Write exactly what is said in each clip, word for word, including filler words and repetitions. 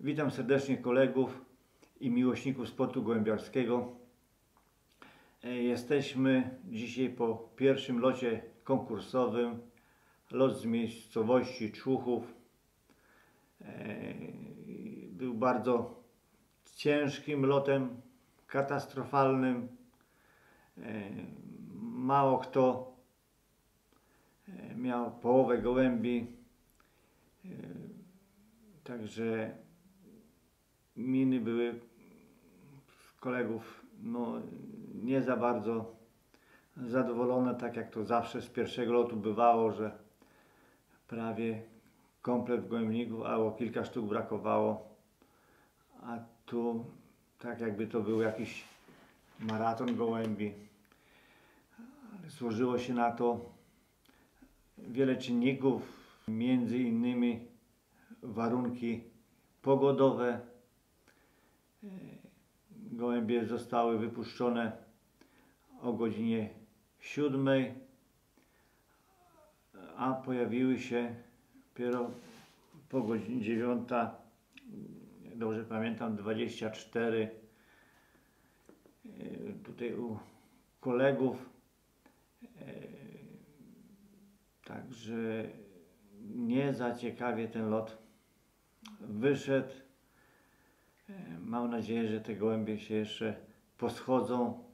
Witam serdecznie kolegów i miłośników sportu gołębiarskiego. Jesteśmy dzisiaj po pierwszym locie konkursowym. Lot z miejscowości Człuchów. Był bardzo ciężkim lotem, katastrofalnym. Mało kto miał połowę gołębi. Także miny były kolegów no, nie za bardzo zadowolone, tak jak to zawsze z pierwszego lotu bywało, że prawie komplet gołębników, albo kilka sztuk brakowało, a tu tak jakby to był jakiś maraton gołębi. Ale złożyło się na to wiele czynników, między innymi warunki pogodowe. Gołębie zostały wypuszczone o godzinie siódmej, a pojawiły się dopiero po godzinie dziewiątej, dobrze pamiętam, dwadzieścia cztery. Tutaj u kolegów. Także nie za ciekawie ten lot wyszedł. Mam nadzieję, że te gołębie się jeszcze poschodzą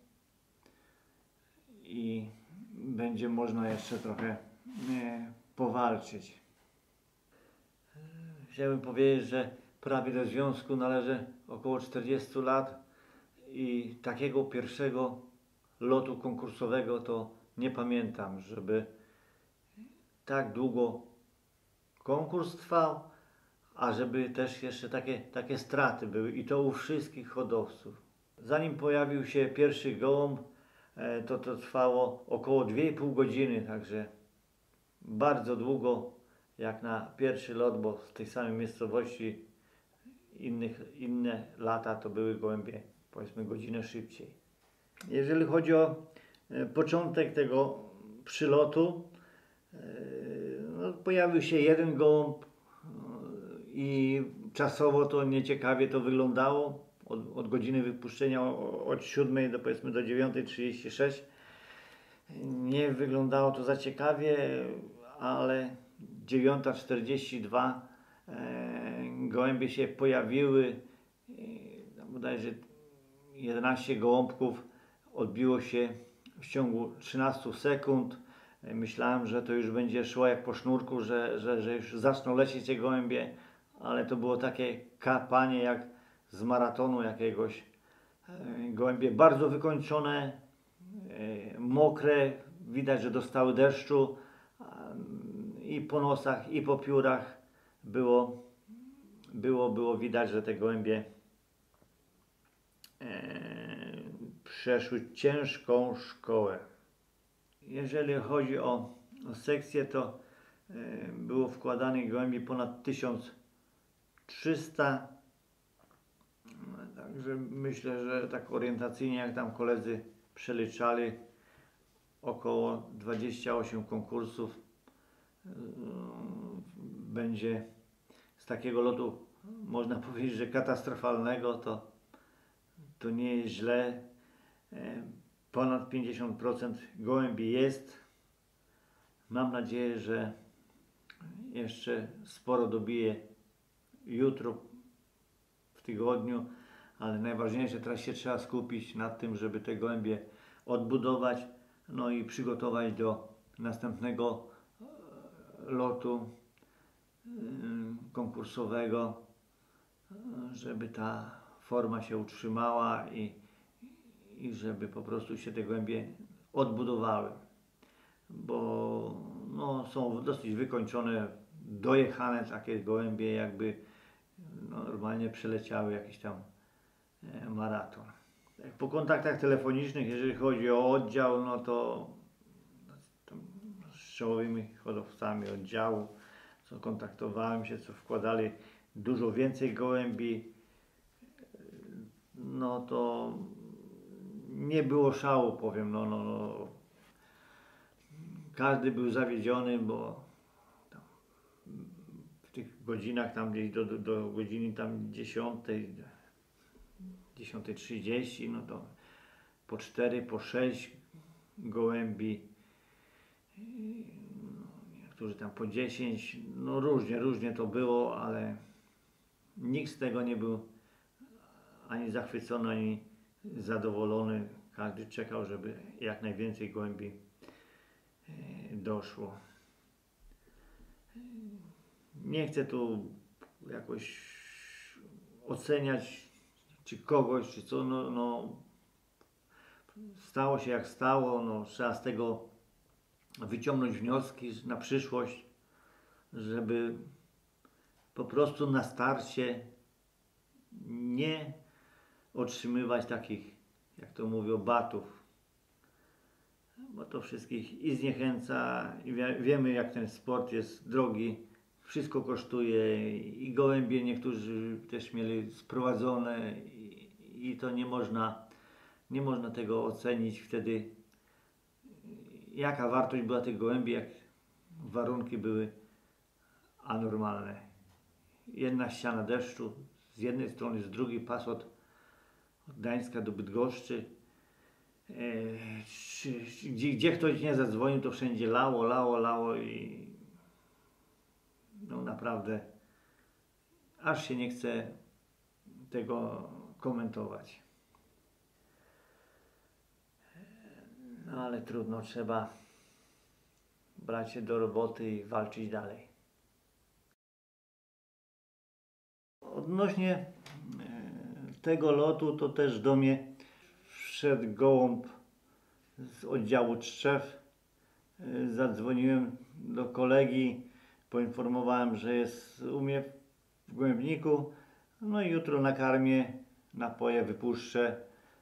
i będzie można jeszcze trochę nie, powalczyć. Chciałbym powiedzieć, że prawie do związku należy około czterdziestu lat i takiego pierwszego lotu konkursowego to nie pamiętam, żeby tak długo konkurs trwał, a żeby też jeszcze takie, takie straty były, i to u wszystkich hodowców. Zanim pojawił się pierwszy gołąb, to to trwało około dwie i pół godziny, także bardzo długo jak na pierwszy lot, bo w tej samej miejscowości innych, inne lata to były gołębie powiedzmy godzinę szybciej. Jeżeli chodzi o początek tego przylotu, no, pojawił się jeden gołąb i czasowo to nieciekawie to wyglądało. Od, od godziny wypuszczenia od siódmej do powiedzmy do dziewiątej trzydzieści sześć nie wyglądało to za ciekawie, ale dziewiąta czterdzieści dwa e, gołębie się pojawiły. E, bodajże jedenaście gołąbków odbiło się w ciągu trzynastu sekund. E, myślałem, że to już będzie szło jak po sznurku, że, że, że już zaczną lecieć te gołębie, ale to było takie kapanie jak z maratonu jakiegoś. E, gołębie bardzo wykończone, e, mokre, widać, że dostały deszczu e, i po nosach, i po piórach było, było, było widać, że te gołębie e, przeszły ciężką szkołę. Jeżeli chodzi o, o sekcję, to e, było wkładanych gołębi ponad tysiąc trzysta. Także myślę, że tak orientacyjnie, jak tam koledzy przeliczali, około dwadzieścia osiem konkursów yy, będzie z takiego lotu, można powiedzieć, że katastrofalnego, to, to nie jest źle. Yy, ponad pięćdziesiąt procent gołębi jest. Mam nadzieję, że jeszcze sporo dobije jutro, w tygodniu, ale najważniejsze, teraz się trzeba skupić nad tym, żeby te gołębie odbudować, no i przygotować do następnego lotu konkursowego, żeby ta forma się utrzymała i, i żeby po prostu się te gołębie odbudowały, bo no, są dosyć wykończone, dojechane takie gołębie, jakby normalnie przeleciały jakiś tam maraton. Po kontaktach telefonicznych, jeżeli chodzi o oddział, no to, to z czołowymi hodowcami oddziału, co kontaktowałem się, co wkładali dużo więcej gołębi, no to nie było szału, powiem, no, no, no. Każdy był zawiedziony, bo w tych godzinach tam gdzieś do, do, do godziny tam dziesiątej, dziesiątej trzydzieści, no to po cztery, po sześć gołębi, niektórzy tam po dziesięć, no różnie, różnie to było, ale nikt z tego nie był ani zachwycony, ani zadowolony. Każdy czekał, żeby jak najwięcej gołębi doszło. Nie chcę tu jakoś oceniać, czy kogoś, czy co, no, no stało się jak stało, no trzeba z tego wyciągnąć wnioski na przyszłość, żeby po prostu na starcie nie otrzymywać takich, jak to mówią, batów, bo to wszystkich i zniechęca, i wie, wiemy jak ten sport jest drogi, wszystko kosztuje i gołębie niektórzy też mieli sprowadzone i, i to nie można, nie można tego ocenić wtedy, jaka wartość była tych gołębi, jak warunki były anormalne. Jedna ściana deszczu z jednej strony, z drugiej pas od, od Gdańska do Bydgoszczy. E, czy, czy, gdzie, gdzie ktoś nie zadzwonił, to wszędzie lało, lało, lało i no naprawdę aż się nie chce tego komentować. No ale trudno, trzeba brać się do roboty i walczyć dalej. Odnośnie tego lotu, to też do mnie wszedł gołąb z oddziału Tczew. Zadzwoniłem do kolegi, poinformowałem, że jest u mnie w Gołębniku, no i jutro nakarmię, napoje wypuszczę.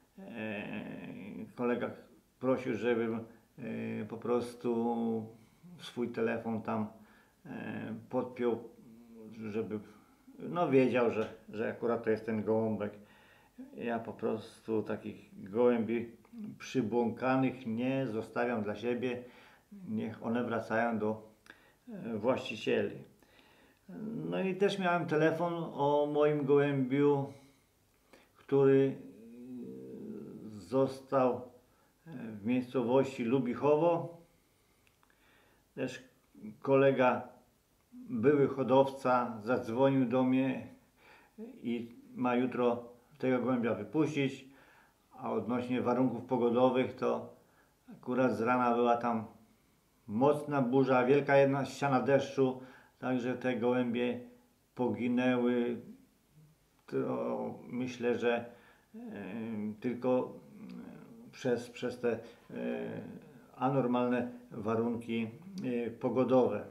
Kolega prosił, żebym po prostu swój telefon tam podpiął, żeby no wiedział, że, że akurat to jest ten gołąbek. Ja po prostu takich gołębi przybłąkanych nie zostawiam dla siebie. Niech one wracają do właścicieli. No i też miałem telefon o moim gołębiu, który został w miejscowości Lubichowo. Też kolega, były hodowca, zadzwonił do mnie i ma jutro tego gołębia wypuścić, a odnośnie warunków pogodowych to akurat z rana była tam mocna burza, wielka jedna ściana deszczu, także te gołębie poginęły. To myślę, że e, tylko przez, przez te e, anormalne warunki e, pogodowe.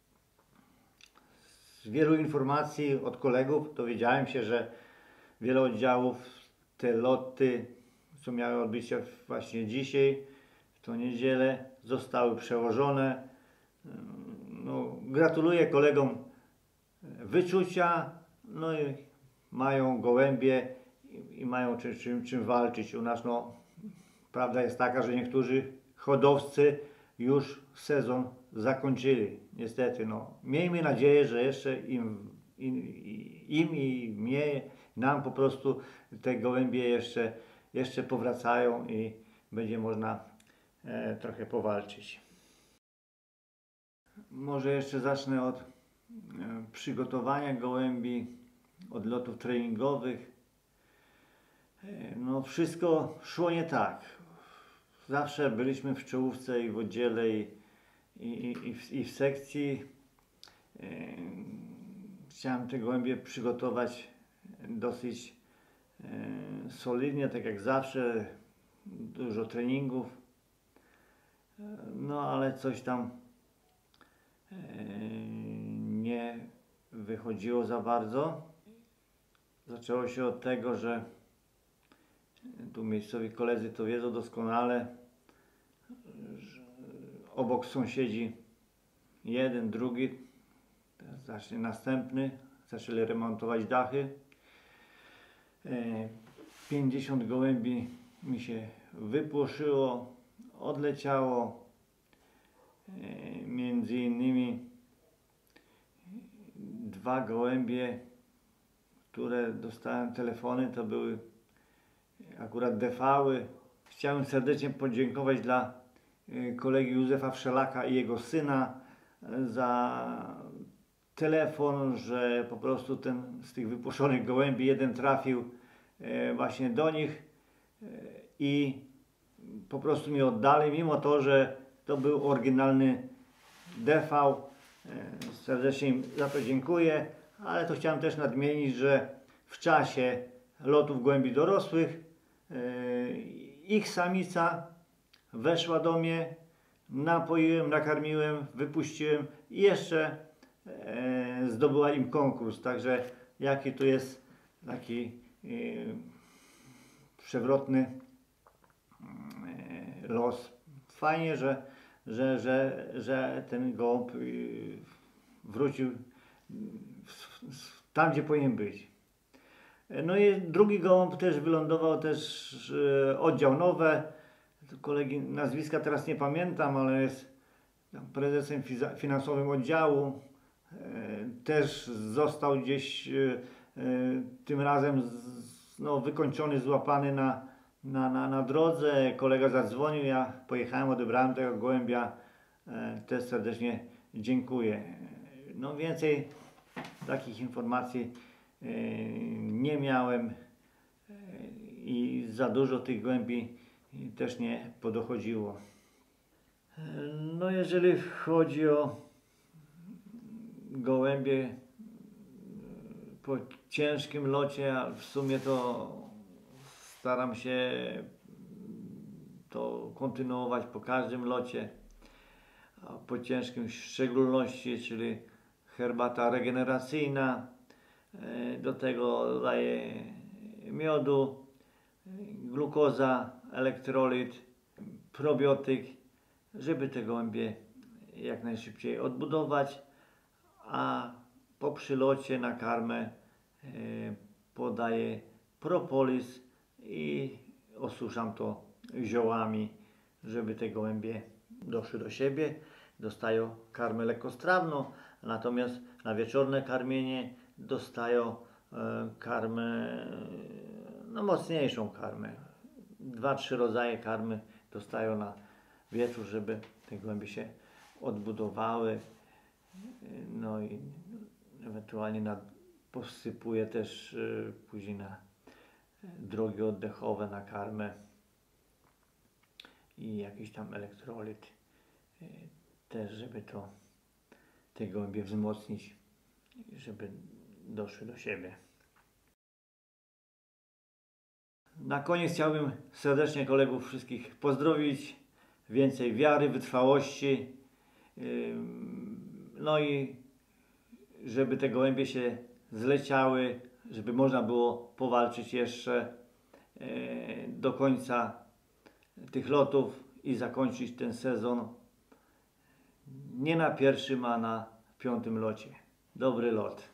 Z wielu informacji od kolegów dowiedziałem się, że wiele oddziałów te loty, co miały odbyć się właśnie dzisiaj, w tą niedzielę, zostały przełożone. No, gratuluję kolegom wyczucia, no i mają gołębie i, i mają czym, czym, czym walczyć. U nas no, prawda jest taka, że niektórzy hodowcy już sezon zakończyli. Niestety, no. Miejmy nadzieję, że jeszcze im, im, im i mnie, nam po prostu te gołębie jeszcze, jeszcze powracają i będzie można e, trochę powalczyć. Może jeszcze zacznę od e, przygotowania gołębi, od lotów treningowych. E, no wszystko szło nie tak. Zawsze byliśmy w czołówce i w oddziale i, i, i, w, i w sekcji. E, chciałem te gołębie przygotować dosyć e, solidnie, tak jak zawsze, dużo treningów. E, no ale coś tam e, nie wychodziło za bardzo. Zaczęło się od tego, że tu miejscowi koledzy to wiedzą doskonale, że obok sąsiedzi jeden, drugi, teraz zacznie następny, zaczęli remontować dachy. pięćdziesiąt gołębi mi się wypłoszyło, odleciało. Między innymi dwa gołębie, które dostałem telefony, to były akurat D V-y. Chciałem serdecznie podziękować dla kolegi Józefa Wszelaka i jego syna za telefon, że po prostu ten z tych wypuszonych gołębi jeden trafił właśnie do nich i po prostu mi oddali, mimo to, że to był oryginalny D V. Serdecznie im za to dziękuję, ale to chciałem też nadmienić, że w czasie lotów gołębi dorosłych ich samica weszła do mnie, napoiłem, nakarmiłem, wypuściłem i jeszcze e, zdobyła im konkurs. Także jaki tu jest taki e, przewrotny e, los. Fajnie, że, że, że, że ten gołąb e, wrócił w, w, tam, gdzie powinien być. No i drugi gołąb też wylądował, też e, oddział nowe. Kolegi nazwiska teraz nie pamiętam, ale jest prezesem finansowym oddziału. E, też został gdzieś e, tym razem z, no, wykończony, złapany na, na, na, na drodze. Kolega zadzwonił, ja pojechałem, odebrałem tego gołębia. E, też serdecznie dziękuję. No więcej takich informacji e, nie miałem e, i za dużo tych gołębi też nie podochodziło. No jeżeli chodzi o gołębie po ciężkim locie, a w sumie to staram się to kontynuować po każdym locie, a po ciężkim w szczególności, czyli herbata regeneracyjna, do tego daję miodu, glukoza, elektrolit, probiotyk, żeby te gołębie jak najszybciej odbudować, a po przylocie na karmę e, podaję propolis i osuszam to ziołami, żeby te gołębie doszły do siebie. Dostają karmę lekkostrawną, natomiast na wieczorne karmienie dostają e, karmę, no mocniejszą karmę. Dwa, trzy rodzaje karmy dostają na wieczór, żeby te gołębie się odbudowały. No i ewentualnie na, posypuję też y, później na drogi oddechowe, na karmę i jakiś tam elektrolit. Y, też, żeby to te gołębie wzmocnić, żeby doszły do siebie. Na koniec chciałbym serdecznie kolegów wszystkich pozdrowić. Więcej wiary, wytrwałości. No i żeby te gołębie się zleciały, żeby można było powalczyć jeszcze do końca tych lotów i zakończyć ten sezon nie na pierwszym, a na piątym locie. Dobry lot.